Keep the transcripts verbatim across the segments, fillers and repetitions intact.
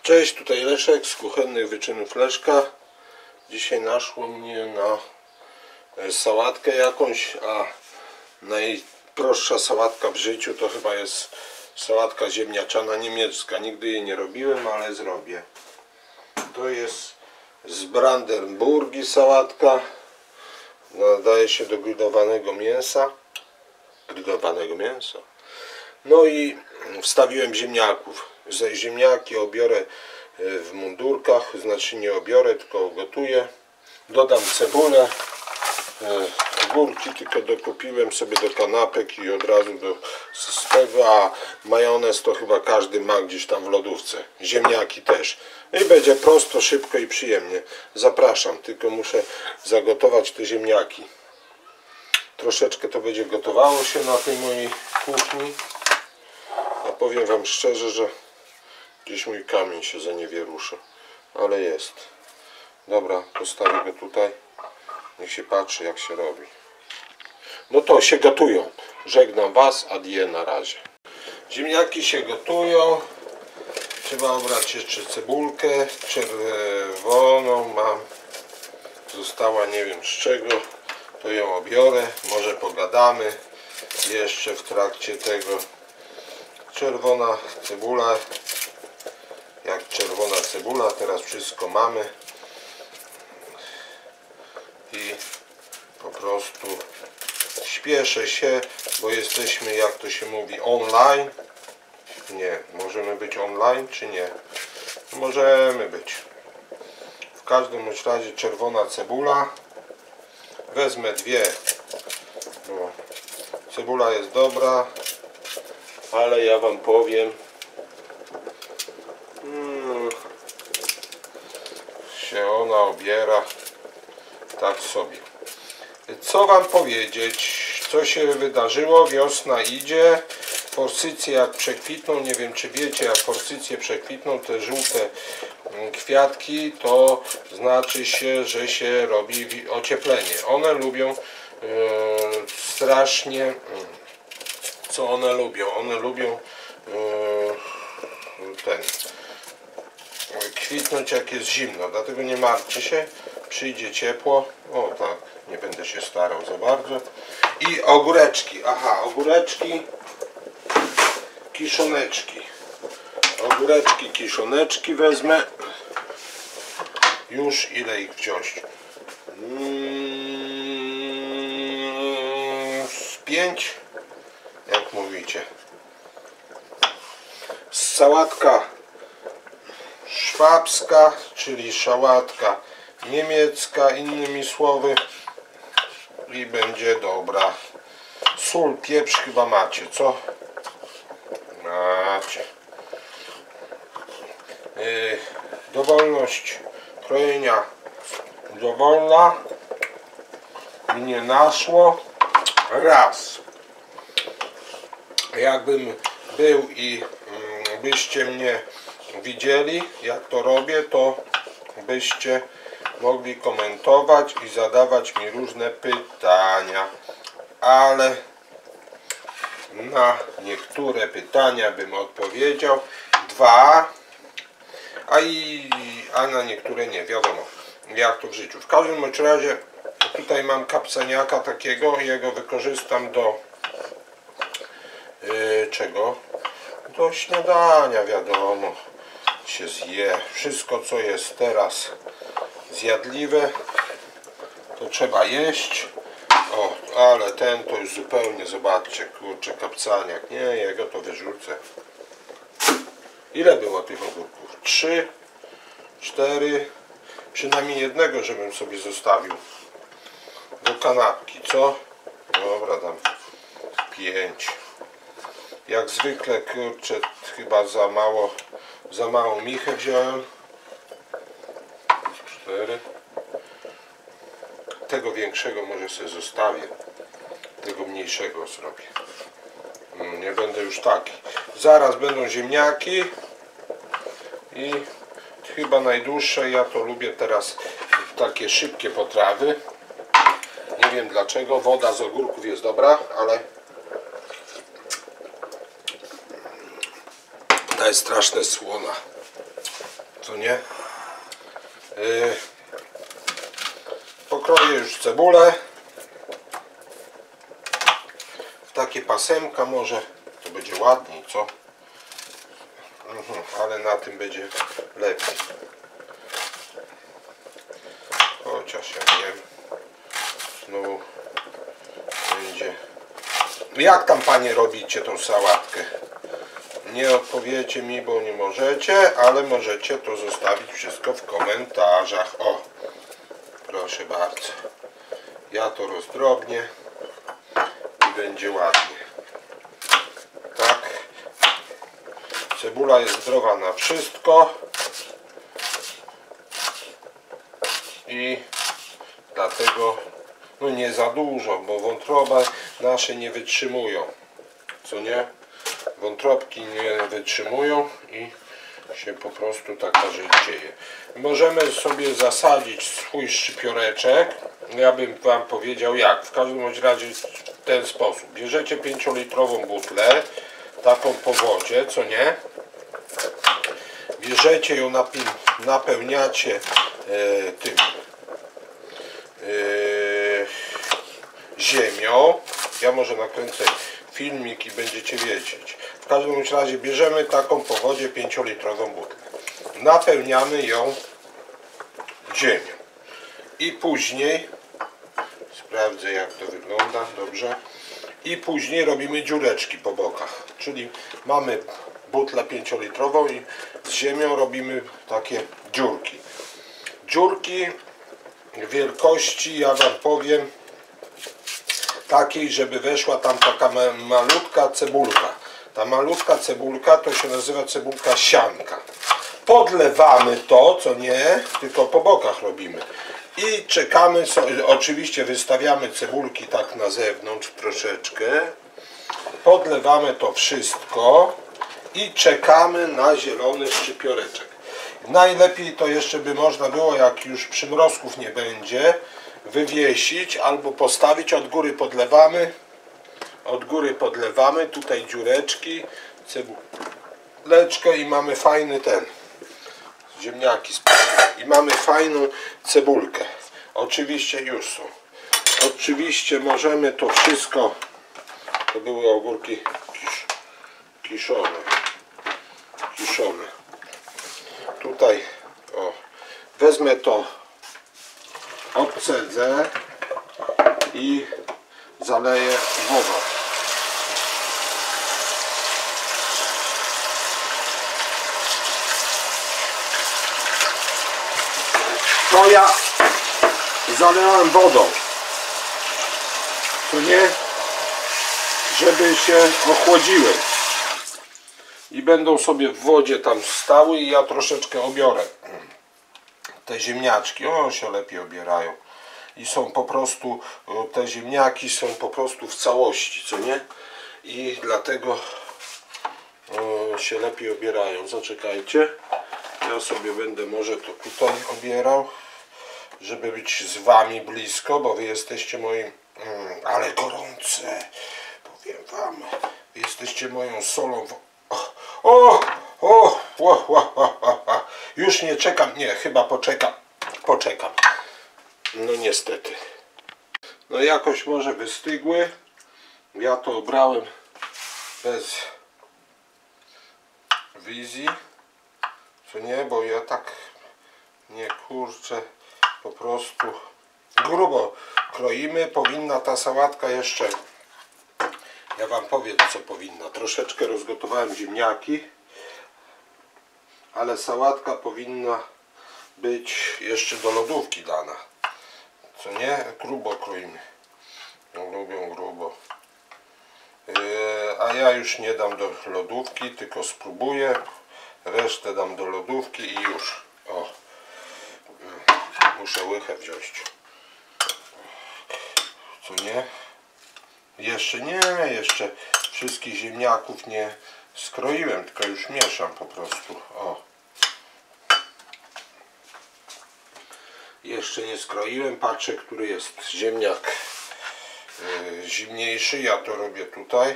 Cześć, tutaj Leszek z kuchennych wyczynów Leszka. Dzisiaj naszło mnie na sałatkę jakąś, a najprostsza sałatka w życiu to chyba jest sałatka ziemniaczana niemiecka. Nigdy jej nie robiłem, ale zrobię. To jest z Brandenburgii sałatka. Nadaje się do grillowanego mięsa. Grillowanego mięsa. No i wstawiłem ziemniaków. Ziemniaki obiorę w mundurkach, znaczy nie obiorę, tylko gotuję. Dodam cebulę, ogórki tylko dokupiłem sobie do kanapek i od razu do z tego, a majonez to chyba każdy ma gdzieś tam w lodówce. Ziemniaki też. No i będzie prosto, szybko i przyjemnie. Zapraszam, tylko muszę zagotować te ziemniaki. Troszeczkę to będzie gotowało się na tej mojej kuchni. A powiem wam szczerze, że gdzieś mój kamień się zaniewier-ruszy, ale jest. Dobra, postawię go tutaj. Niech się patrzy, jak się robi. No to się gotują. Żegnam was, adieu, na razie. Ziemniaki się gotują. Trzeba obrać jeszcze cebulkę czerwoną. Mam. Została nie wiem z czego. To ją obiorę. Może pogadamy jeszcze w trakcie tego. Czerwona cebula. Jak czerwona cebula, teraz wszystko mamy i po prostu śpieszę się, bo jesteśmy, jak to się mówi, online. Nie, możemy być online czy nie? Możemy być. W każdym razie czerwona cebula. Wezmę dwie, bo cebula jest dobra, ale ja wam powiem, się ona obiera tak sobie. Co wam powiedzieć, co się wydarzyło? Wiosna idzie, forsycje jak przekwitną, nie wiem czy wiecie, jak forsycje przekwitną, te żółte kwiatki, to znaczy się, że się robi ocieplenie. One lubią yy, strasznie, co one lubią? One lubią yy, ten kwitnąć jak jest zimno, dlatego nie martwcie się, przyjdzie ciepło. O tak, nie będę się starał za bardzo. I ogóreczki, aha, ogóreczki, kiszoneczki. Ogóreczki, kiszoneczki wezmę. Już ile ich wziąć? Mm, z pięć, jak mówicie. Sałatka szwabska, czyli sałatka niemiecka, innymi słowy, i będzie dobra. Sól, pieprz chyba macie, co? Macie. Yy, dowolność krojenia dowolna. Mnie naszło raz. Jakbym był i mm, byście mnie widzieli, jak to robię, to byście mogli komentować i zadawać mi różne pytania, ale na niektóre pytania bym odpowiedział, dwa, a, i, a na niektóre nie, wiadomo jak to w życiu. W każdym razie tutaj mam kapsaniaka takiego, jego wykorzystam do yy, czego? Do śniadania, wiadomo, się zje. Wszystko co jest teraz zjadliwe, to trzeba jeść. O, ale ten to już zupełnie, zobaczcie, kurczę, kapcaniak. Nie, jego to wyrzucę. Ile było tych ogórków? Trzy, cztery, przynajmniej jednego, żebym sobie zostawił do kanapki, co? Dobra, dam pięć. Jak zwykle, kurczę, chyba za mało, za małą michę wziąłem. Cztery. Tego większego może sobie zostawię. Tego mniejszego zrobię. Nie będę już taki. Zaraz będą ziemniaki. I chyba najdłuższe, ja to lubię teraz takie szybkie potrawy. Nie wiem dlaczego. Woda z ogórków jest dobra, ale ta jest strasznie słona. co nie? Yy, pokroję już cebulę w takie pasemka, może to będzie ładniej, co? Mhm, ale na tym będzie lepiej. Chociaż ja wiem, znowu będzie. Jak tam panie robicie tą sałatkę? Nie odpowiecie mi, bo nie możecie, ale możecie to zostawić wszystko w komentarzach. O, proszę bardzo. Ja to rozdrobnię i będzie ładnie. Tak. Cebula jest zdrowa na wszystko. I dlatego no nie za dużo, bo wątroby nasze nie wytrzymują, co nie? Wątróbki nie wytrzymują i się po prostu taka rzecz dzieje. Możemy sobie zasadzić swój szczypioreczek. Ja bym wam powiedział jak. W każdym razie w ten sposób. Bierzecie pięciolitrową butlę, taką po wodzie, co nie? Bierzecie ją, napełniacie e, tym Yy, ziemią. Ja może nakręcę filmik i będziecie wiedzieć. W każdym razie bierzemy taką po wodzie pięciolitrową butlę. Napełniamy ją ziemią. I później sprawdzę jak to wygląda. Dobrze. I później robimy dziureczki po bokach. Czyli mamy butlę pięciolitrową i z ziemią robimy takie dziurki. Dziurki wielkości, ja wam powiem, takiej, żeby weszła tam taka ma malutka cebulka. Ta malutka cebulka to się nazywa cebulka sianka. Podlewamy to, co nie, tylko po bokach robimy. I czekamy, oczywiście wystawiamy cebulki tak na zewnątrz troszeczkę. Podlewamy to wszystko i czekamy na zielony szczypioreczek. Najlepiej to jeszcze by można było, jak już przymrozków nie będzie, wywiesić albo postawić. Od góry podlewamy, od góry podlewamy, tutaj dziureczki, cebuleczkę i mamy fajny ten, ziemniaki i mamy fajną cebulkę. Oczywiście już są. Oczywiście możemy to wszystko, to były ogórki kisz, kiszone, kiszone. Tutaj o, wezmę to, obcedzę i zaleję wodą. To ja zalewam wodą, to nie, żeby się ochłodziły. I będą sobie w wodzie tam stały i ja troszeczkę obiorę te ziemniaczki. O, się lepiej obierają. I są po prostu, te ziemniaki są po prostu w całości, co nie? I dlatego o, się lepiej obierają. Zaczekajcie. Ja sobie będę może to tutaj obierał, żeby być z wami blisko, bo wy jesteście moim... Mm, ale gorące. Powiem wam. Wy jesteście moją solą w... O, o, o, o, o, o, już nie czekam, nie, chyba poczekam, poczekam. No niestety. No jakoś może wystygły. Ja to obrałem bez wizji, co nie, bo ja tak nie kurczę, po prostu grubo kroimy. Powinna ta sałatka jeszcze, ja wam powiem co powinna. Troszeczkę rozgotowałem ziemniaki, ale sałatka powinna być jeszcze do lodówki dana. Co nie? Grubo kroimy. No, lubią grubo. Yy, a ja już nie dam do lodówki, tylko spróbuję. Resztę dam do lodówki i już. O. Muszę łychę wziąć. Co nie? Jeszcze nie, jeszcze wszystkich ziemniaków nie skroiłem, tylko już mieszam po prostu. O. Jeszcze nie skroiłem, patrzę, który jest ziemniak yy, zimniejszy. Ja to robię tutaj.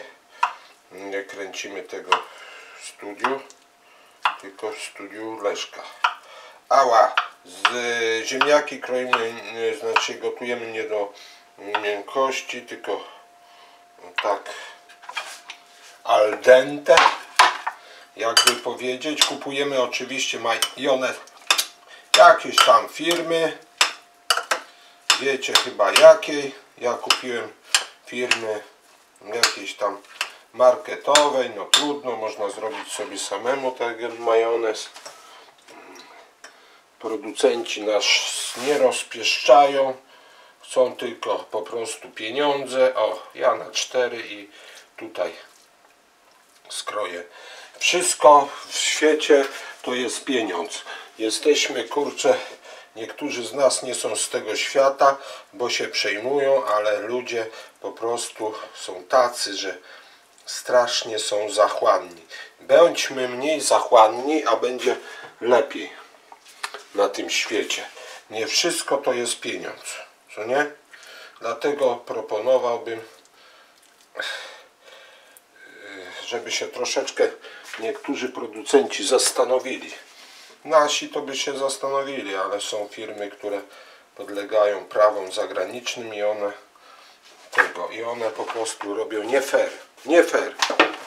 Nie kręcimy tego w studiu, tylko w studiu Leszka. ała, z ziemniaki kroimy, znaczy gotujemy nie do miękkości, tylko tak al dente, jakby powiedzieć. Kupujemy oczywiście majonez jakiejś tam firmy, wiecie chyba jakiej. Ja kupiłem firmy jakiejś tam marketowej, no trudno, można zrobić sobie samemu ten majonez. Producenci nas nie rozpieszczają, chcą tylko po prostu pieniądze. O, ja na cztery i tutaj skroję. Wszystko w świecie to jest pieniądz. Jesteśmy, kurczę, niektórzy z nas nie są z tego świata, bo się przejmują, ale ludzie po prostu są tacy, że strasznie są zachłanni. Bądźmy mniej zachłanni, a będzie lepiej na tym świecie. Nie wszystko to jest pieniądz, co nie? Dlatego proponowałbym, żeby się troszeczkę niektórzy producenci zastanowili. Nasi to by się zastanowili, ale są firmy, które podlegają prawom zagranicznym i one tego, i one po prostu robią nie fair. Nie fair.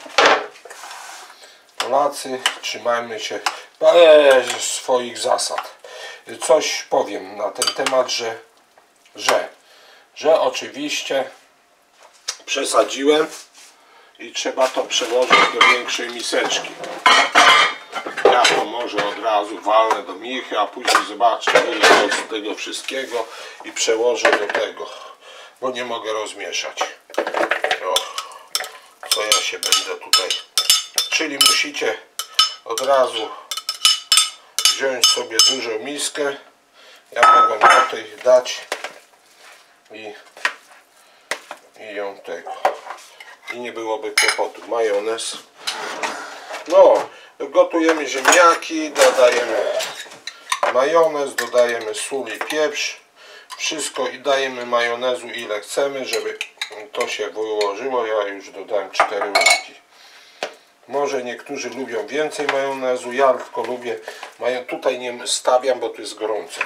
Polacy, trzymajmy się swoich zasad. Coś powiem na ten temat, że że, że oczywiście przesadziłem i trzeba to przełożyć do większej miseczki. Ja to może od razu walnę do michy, a później zobaczę ile jest z tego wszystkiego i przełożę do tego, bo nie mogę rozmieszać. O, co ja się będę tutaj... Czyli musicie od razu wziąć sobie dużą miskę. Ja mogę do tej dać i, i ją tego. I nie byłoby kłopotu. Majonez. No, gotujemy ziemniaki, dodajemy majonez, dodajemy sól i pieprz. Wszystko i dajemy majonezu ile chcemy, żeby to się wyłożyło. Ja już dodałem cztery łyżki. Może niektórzy lubią więcej majonezu, ja tylko lubię majo... Tutaj nie stawiam, bo tu jest gorące.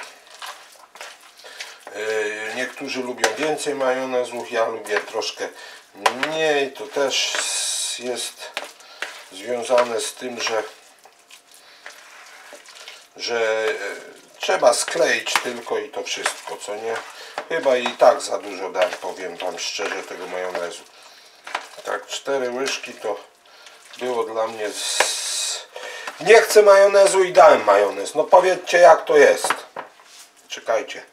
Yy, niektórzy lubią więcej majonezu, ja lubię troszkę mniej. To też jest związane z tym, że że trzeba skleić tylko i to wszystko, co nie? Chyba i tak za dużo dam, powiem wam szczerze, tego majonezu. Tak, cztery łyżki to było dla mnie z... Nie chcę majonezu i dałem majonez. No powiedzcie jak to jest. Czekajcie.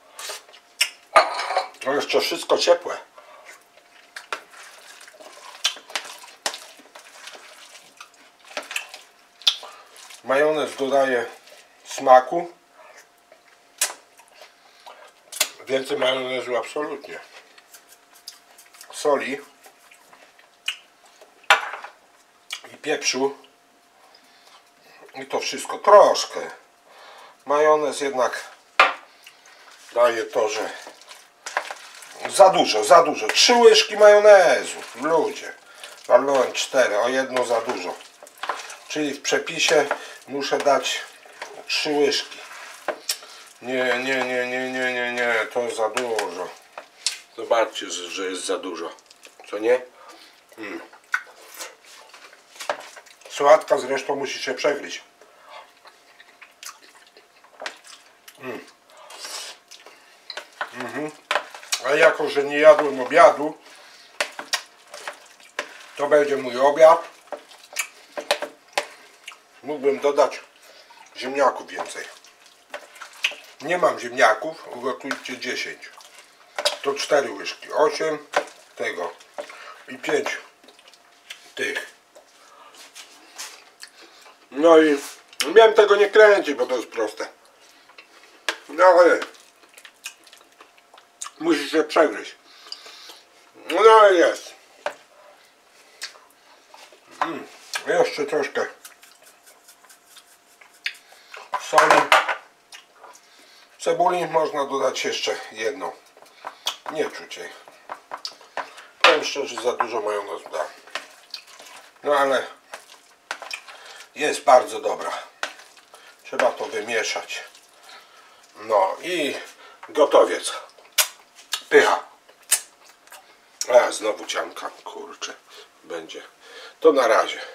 To jeszcze wszystko ciepłe. Majonez dodaje smaku. Więcej majonezu absolutnie. Soli i pieprzu i to wszystko troszkę. Majonez jednak daje to, że za dużo, za dużo. Trzy łyżki majonezu, ludzie. Walnąłem cztery, o jedno za dużo. Czyli w przepisie muszę dać trzy łyżki. Nie, nie, nie, nie, nie, nie, nie, to jest za dużo. Zobaczcie, że jest za dużo. Co nie? Hmm. Sałatka zresztą musi się przegryźć. Hmm. Mhm. A jako, że nie jadłem obiadu, to będzie mój obiad. Mógłbym dodać ziemniaków więcej. Nie mam ziemniaków, ugotujcie dziesięć. To cztery łyżki, osiem tego i pięć tych. No i miałem tego nie kręcić, bo to jest proste. No ale musi się przegryźć. No i jest. Mm, jeszcze troszkę soli. Cebuli można dodać jeszcze jedną. Nie czuć jej. Powiem szczerze, za dużo majonezu da. No ale jest bardzo dobra. Trzeba to wymieszać. No i gotowiec. Pycha. A, znowu ciamka, kurczę, będzie. To na razie.